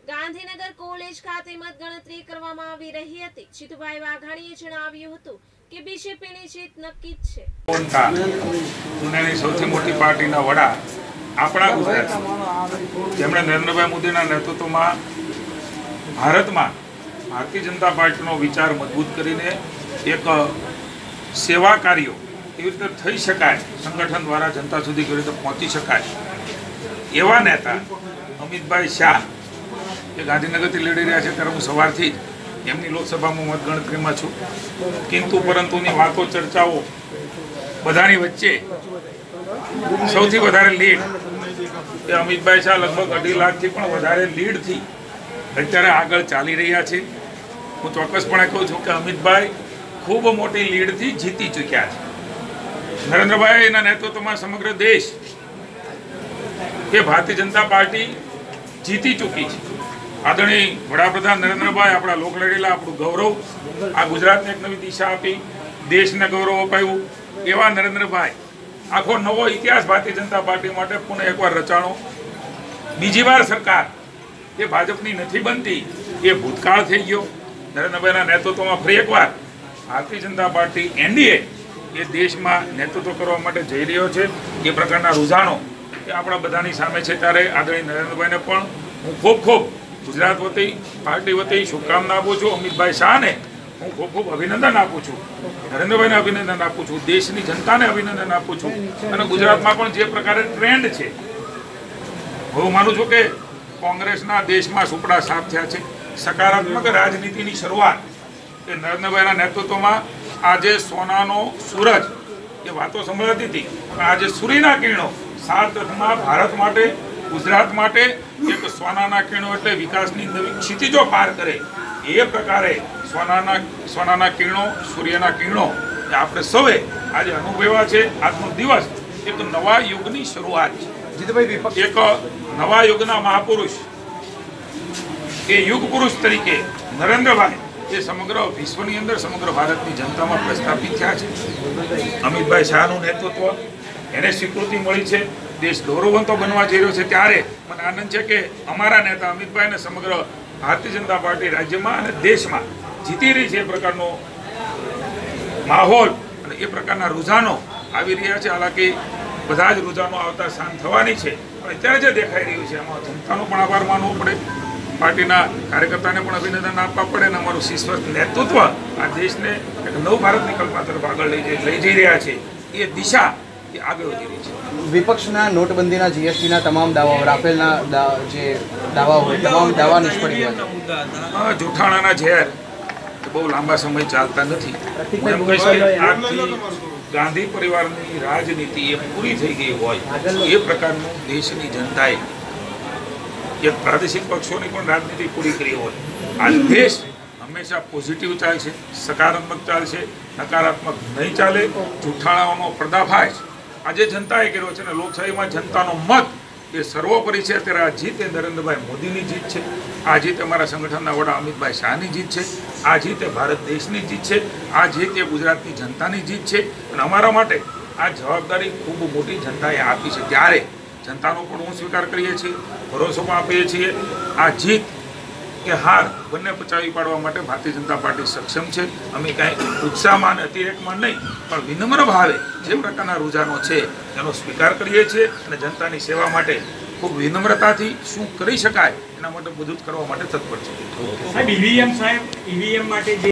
Gandhinagar college ખાતે મતગણતરી કરવામાં આવી રહી હતી। જીતુભાઈ વાઘાણીએ જણાવ્યું હતું કે બીજેપીની જીત નક્કી જ છે। દુનિયાની સૌથી મોટી પાર્ટીના વડા આપણા ગુજરાત જેમણે નરેન્દ્રભાઈ મોદીના નેતૃત્વમાં ભારતમાં ભારતીય જનતા પાર્ટીનો વિચાર મજબૂત કરીને એક સેવા કાર્યો કેવી રીતે થઈ શકાય, સંગઠન દ્વારા જનતા સુધી કેવી રીતે પહોંચી શકાય, એવા નેતા અમિતભાઈ શાહ જે ગાંધીનગરથી લડી રહ્યા છે ત્યારે હું સવારથી જ એમની લોકસભામાં મતગણતરીમાં છું, કિંતુ પરંતુની વાતો ચર્ચાઓ બધાની વચ્ચે સૌથી વધારે લીડ એ અમિતભાઈ શાહ લગભગ 2.5 લાખથી પણ વધારે લીડથી અત્યારે આગળ ચાલી રહ્યા છે। હું ચોક્કસપણે કહું છું કે અમિતભાઈ ખૂબ મોટી લીડથી જીતી ચૂક્યા છે। નરેન્દ્રભાઈના નેતૃત્વમાં સમગ્ર દેશ એ ભારતીય જનતા પાર્ટી જીતી ચૂકી છે। આદરણીય વડાપ્રધાન નરેન્દ્રભાઈ આપણા લોકલાડીલા, આપણું ગૌરવ, આ ગુજરાતને એક નવી દિશા આપી, દેશને ગૌરવ અપાયું એવા નરેન્દ્રભાઈ આખો નવો ઇતિહાસ ભારતીય જનતા પાર્ટી માટે પુનઃ એકવાર રચાણો। બીજી વાર સરકાર એ ભાજપની નથી બનતી એ ભૂતકાળ થઈ ગયો। નરેન્દ્રભાઈના નેતૃત્વમાં ફરી એકવાર ભારતીય જનતા પાર્ટી એનડીએ એ દેશમાં નેતૃત્વ કરવા માટે જઈ રહ્યો છે। એ પ્રકારના રૂઝાનો એ આપણા બધાની સામે છે। ત્યારે આદરણીય નરેન્દ્રભાઈને પણ હું ખૂબ ગુજરાત વતી, પાર્ટી વતી શુભકામના આપું છું। અમિતભાઈ શાહને હું ખૂબ અભિનંદન આપું છું, નરેન્દ્રભાઈને અભિનંદન આપું છું, દેશની જનતાને અભિનંદન આપું છું। અને ગુજરાતમાં પણ જે પ્રકારે ટ્રેન્ડ છે, હું માનું છું કે કોંગ્રેસના દેશમાં સુપડા સાફ થયા છે। સકારાત્મક રાજનીતિની શરૂઆત એ નરેન્દ્રભાઈના નેતૃત્વમાં આજે સોનાનો સૂરજ એ વાતો સંભળાતી હતી, પણ આજે સૂર્યના કિરણો સાત અર્થમાં ભારત માટે, ગુજરાત માટે એક સોનાના કિરણો એટલે વિકાસની નવી ક્ષિતિજો પાર કરે એ પ્રકારે સોનાના કિરણો, સૂર્યના કિરણો એ આપણે સૌએ આજે અનુભવ્યા છે। આજનો દિવસ એક નવા યુગની શરૂઆત છે। જીતુભાઈ, એક નવા યુગના મહાપુરુષ એ યુગ પુરુષ તરીકે નરેન્દ્રભાઈ એ સમગ્ર વિશ્વની અંદર, સમગ્ર ભારતની જનતામાં પ્રસ્થાપિત થયા છે। અમિતભાઈ શાહનું નેતૃત્વ એને સ્વીકૃતિ મળી છે, દેશ ગૌરવવંતો બનવા જઈ રહ્યો છે। ત્યારે મને આનંદ છે કે અમારા નેતા અમિતભાઈને સમગ્ર ભારતીય જનતા પાર્ટી રાજ્યમાં અને દેશમાં જીતી રહી છે। એ પ્રકારનો માહોલ અને એ પ્રકારના રૂઝાનો આવી રહ્યા છે। હાલાકી બધા જ રૂઝાનો આવતા શાંત થવાની છે, પણ અત્યારે જે દેખાઈ રહ્યું છે એમાં જનતાનો પણ આભાર માનવો પડે, પાર્ટીના કાર્યકર્તાને પણ અભિનંદન આપવા પડે, અને અમારું શીર્ષસ્થ નેતૃત્વ આ દેશને એક નવ ભારતની કલ્પના તરફ આગળ લઈ જઈ રહ્યા છે। એ દિશા એ આગળ વધી રહી છે। વિપક્ષના નોટબંધીના, જીએસટીના તમામ દાવાઓ, રાફેલના જે દાવા હોય, તમામ દાવા નિષ્ફળ ગયા। જૂઠાણાના ઝેર બહુ લાંબા સમય ચાલતા નથી। હું એમ કહીશ કે આજથી ગાંધી પરિવારની રાજનીતિ એ પૂરી થઈ ગઈ હોય એ પ્રકારનું દેશની જનતાએ એક પ્રાદેશિક પક્ષોની પણ રાજનીતિ પૂરી કરી હોય। આ દેશ હંમેશા પોઝિટિવ ચાલશે, સકારાત્મક ચાલશે, નકારાત્મક નહીં ચાલે। જૂઠાણાઓનો પર્દાફાશ આજે જનતાએ કર્યો છે, અને લોકશાહીમાં જનતાનો મત એ સર્વોપરી છે। અત્યારે આ જીત એ નરેન્દ્રભાઈ મોદીની જીત છે, આ જીત અમારા સંગઠનના વડા અમિતભાઈ શાહની જીત છે, આ જીત એ ભારત દેશની જીત છે, આ જીત એ ગુજરાતની જનતાની જીત છે। અને અમારા માટે આ જવાબદારી ખૂબ મોટી જનતાએ આપી છે। ત્યારે જનતાનો પણ હું સ્વીકાર કરીએ છીએ, ભરોસો પણ આપીએ છીએ। આ જીત કે હાર બંને પચાવી પાડવા માટે ભારતીય જનતા પાર્ટી સક્ષમ છે। અમે કાંઈ ઉત્સાહમાં અને અતિરેકમાં નહીં, પણ વિનમ્ર ભાવે જે પ્રકારના રૂઝાનો છે એનો સ્વીકાર કરીએ છીએ, અને જનતાની સેવા માટે ખૂબ વિનમ્રતાથી શું કરી શકાય એના માટે બધું જ કરવા માટે તત્પર છે। સાહેબ, ઈવીએમ માટે